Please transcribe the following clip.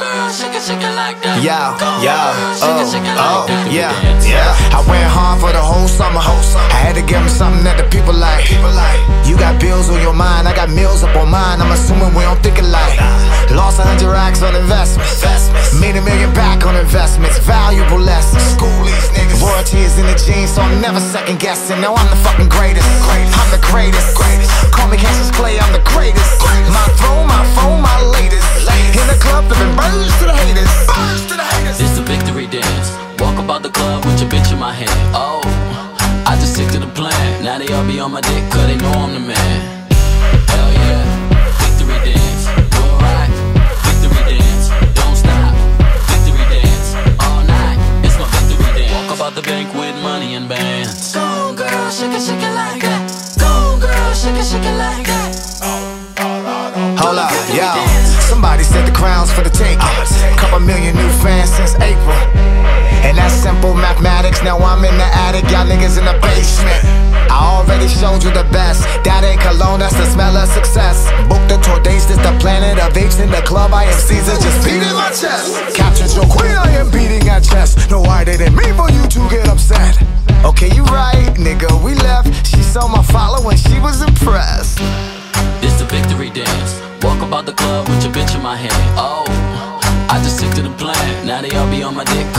girl, shake it like that. Yeah, yeah, yeah. I went hard for the whole summer. I had to give them something that the people like. You got bills on your mind, I got meals up on mine. I'm assuming we don't think alike. Lost 100 racks on investments. Made $1 million back on investments. Valuable lessons. School these niggas. Royalty is in the genes, so I'm never second guessing. No, I'm the fucking greatest. I'm the greatest. Call me Cassius Clay, I'm the greatest. My throne, my phone, my latest. In the club, flipping birds to the haters. It's the victory dance. Walk about the club with your bitch in my hand. Oh, I just stick to the plan. Now they all be on my dick, cause they know I'm the man. Hell yeah, victory dance. Do it right, victory dance. Don't stop, victory dance. All night, it's my victory dance. Walk about the bank with money and bands. Go on, girl, shake it like that. Go on, girl, shake it like that. Hold up, yo. Somebody said the crown's for the taking. Couple million new fans since April. And that's simple mathematics. Now I'm in the attic, y'all niggas in the basement. I already showed you the best. That ain't cologne, that's the smell of success. Book the tour dates, this the planet of apes in the club. I am Caesar, just beating my chest. Captured your queen, I am beating her chest. No, I didn't mean for you to get upset. Okay, you right, nigga, we left. She saw my follow and she was impressed. It's the victory dance. Walk about the club with your bitch in my hand. Oh, I just stick to the plan. Now they all be on my dick.